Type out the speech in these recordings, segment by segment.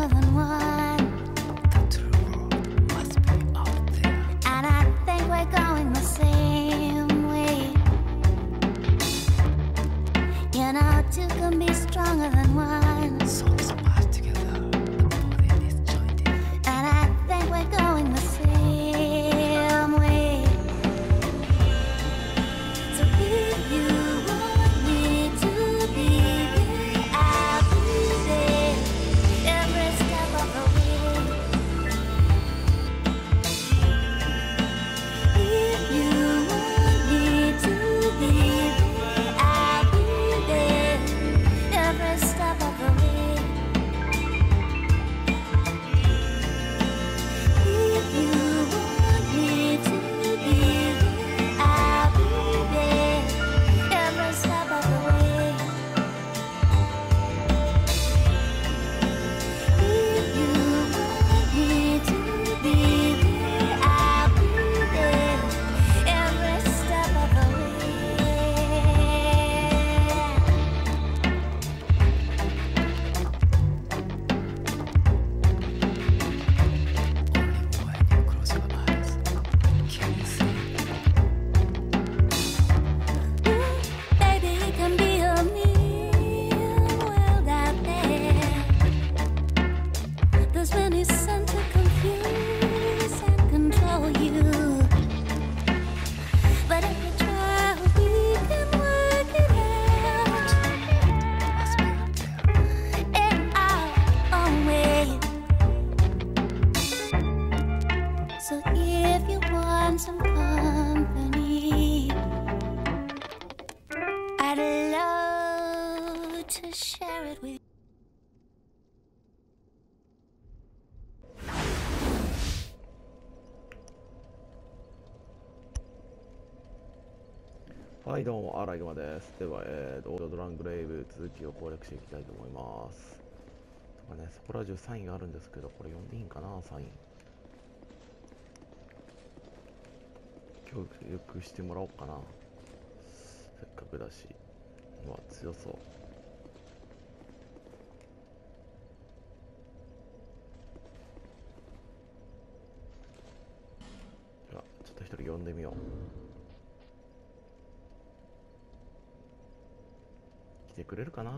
stronger than one. The true world must be out there. And I think we're going the same way. You know, two can be stronger than one. So smashed together, the body disjointed. And I think we're going the same way. So if you want me to be there, I'll be there every step of the way. If you want me to be there, I'll be there every step of the way. If you want me to be there, I'll be there every step of the way. If you want me to be there, I'll be there every step of the way. Only when you close your eyes can you see. Baby, it can be a mean world out there. There's many sent to confuse and control you. But if we try, we can work it out Must be out there. in our own way. So if you want some company, I'd love to share it with you. はい、どうも、荒井熊です。では、オールドラングレイブ続きを攻略していきたいと思います。とかね、そこら中サインがあるんですけど、これ読んでいいんかな、サイン。協力してもらおうかな。せっかくだし。うわ、強そう。では、ちょっと一人呼んでみよう。来てくれるかな。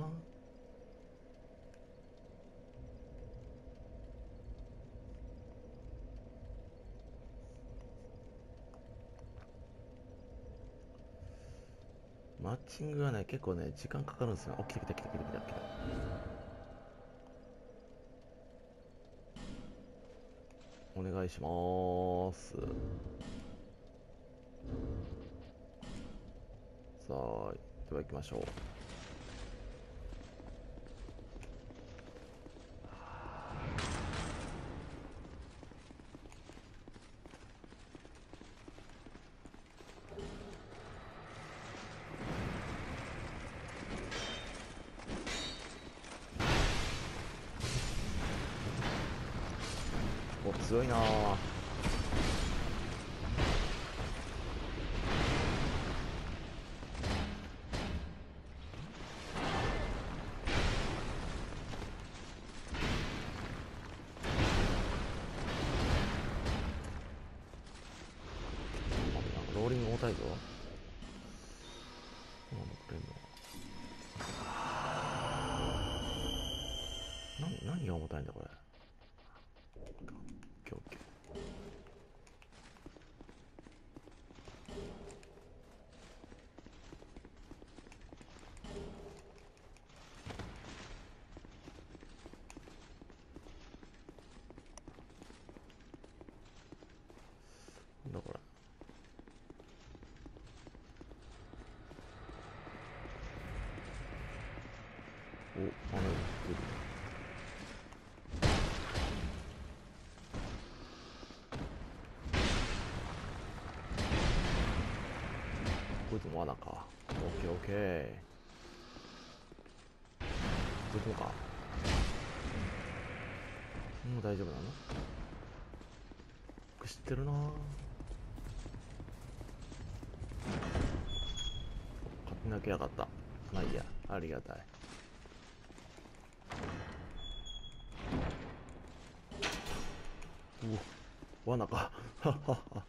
マッチングがね、結構ね、時間かかるんですよ。来た来た来た来た来た来た。お願いします。さあ、では行きましょう。お、強いなあ。ローリング重たいぞ。今持ってんの何が重たいんだこれ。オッケーオッケー。なんだこれ。お、あれ出る。こいつも罠か。オッケーオッケー。どこか。もう大丈夫なの？知ってるなぁ。勝手に開けやがった。まあいいや、ありがたい。 うわ、罠か。はっはっは。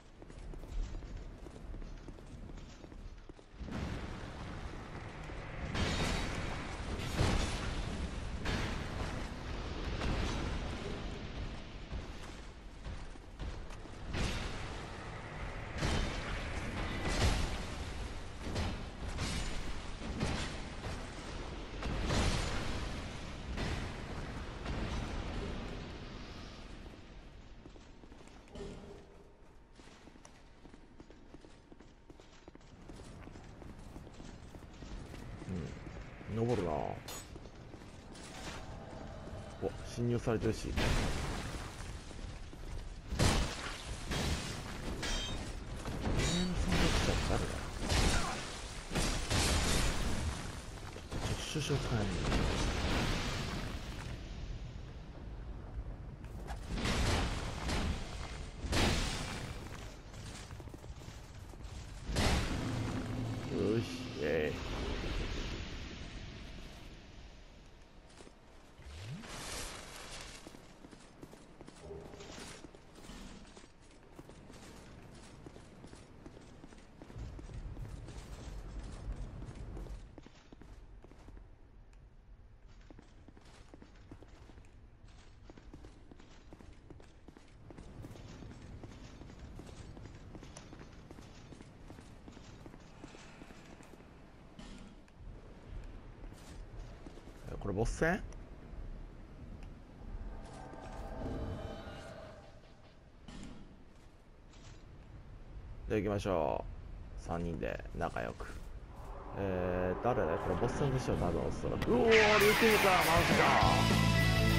登るな。お、侵入されてるし。そんな存在者って誰だ。シュシュ使えんの。よし、これボス戦。じゃあ行きましょう。3人で仲良く。誰だこれボス戦でしょ、多分おそらく。うおー、リューティーか、マジか。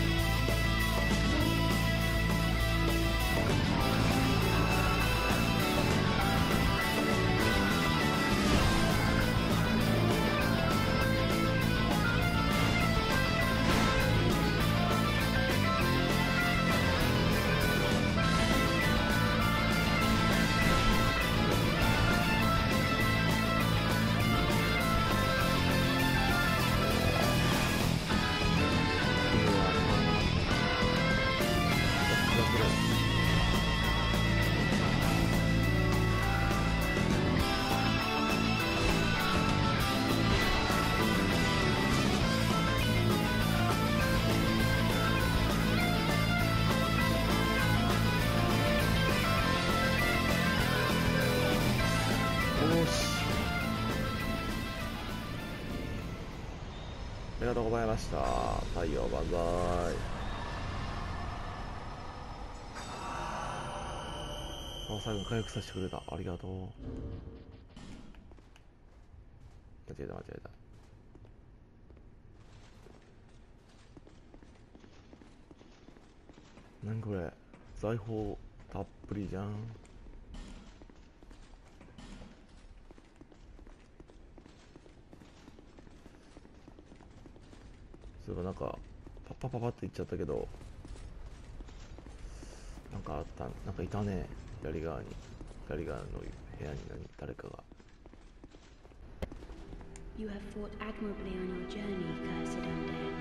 ありがとうございました。太陽万歳。最後に回復させてくれた。ありがとう。間違えた間違えた。何これ、財宝たっぷりじゃん。そういえばなんかパッパパパっていっちゃったけど、なんかあった、なんかいたね。左側の部屋に誰かが。 You have fought admirably on your journey, cursed undead.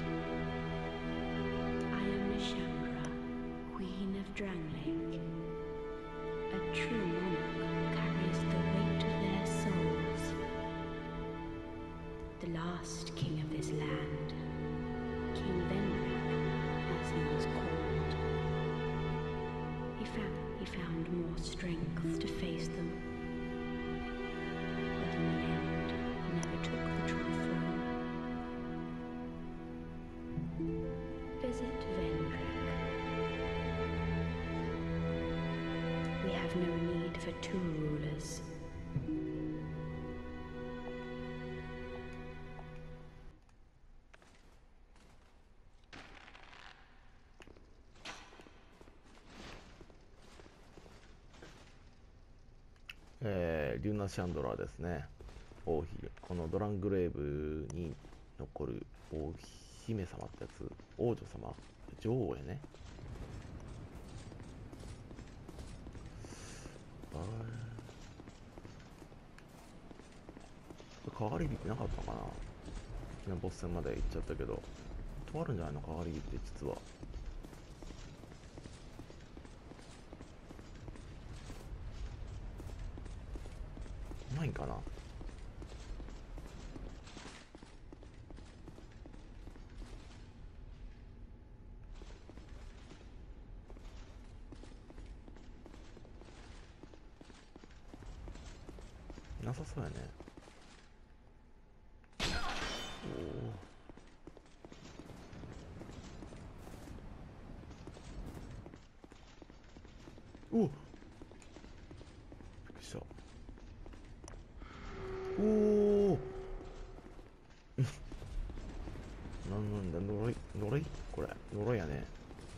I am Nishamra, Queen of Drangleic. A true monarch carries the weight of their souls. The last king of this land, King Venric, as he was called. He found more strength to face them, but in the end, never took the true throne. Visit Venric. We have no need for two rulers. リュナ・シャンドラーですね。王妃。このドラングレーブに残る王姫様ってやつ。王女様、女王やね。変わり火ってなかったかな。昨日ボス戦まで行っちゃったけど、とあるんじゃないの変わり火って実は。 ないんかな。なさそうやね。おお、びっくりした。おおなんだ、呪いこれ呪いやね。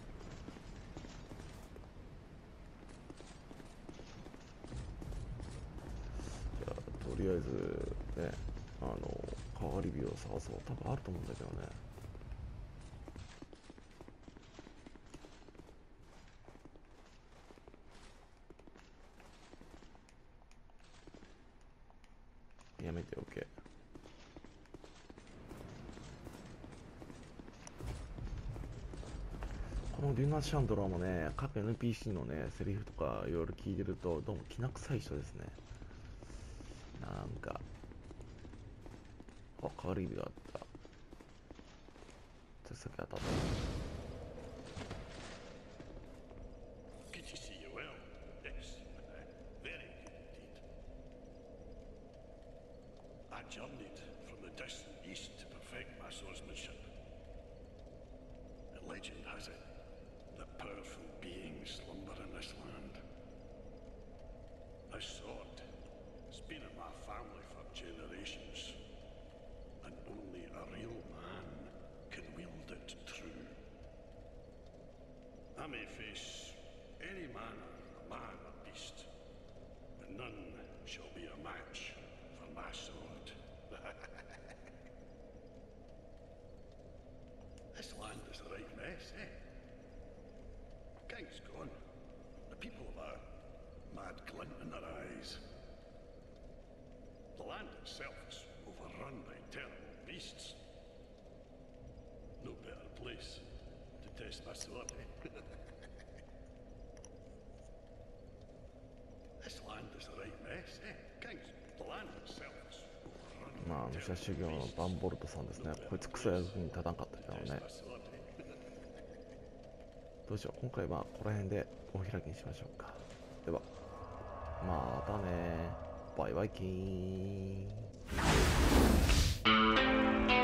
じゃあとりあえずね、変わり火を探そう。多分あると思うんだけどね。やめておけ。このデュナ・シャンドラーもね、各 NPC のね、セリフとかいろいろ聞いてると、どうもきな臭い人ですね。なんか、あ、変わり火があった。じゃあ先当たった。 Good to see you well. Yes, very good indeed. I journeyed from the distant east to perfect my swordsmanship. The legend has it that powerful beings slumber in this land. This sword has been in my family for generations, and only a real man can wield it true. I may face any manner of man or beast, but none shall be a match for my sword. This land is a right mess, eh? King's gone. The people have a mad glint in their eyes. The land itself is overrun by terrible beasts. No better place to test my sword, eh? This land is a right mess, eh? Kings, the land itself is overrun まあ、武者修行のバンボルトさんですね。こいつクソやるに立たんかったけど by ね。 my sword, eh? どうしよう。今回はここら辺でお開きにしましょうか。では、またね。バイバイキーン。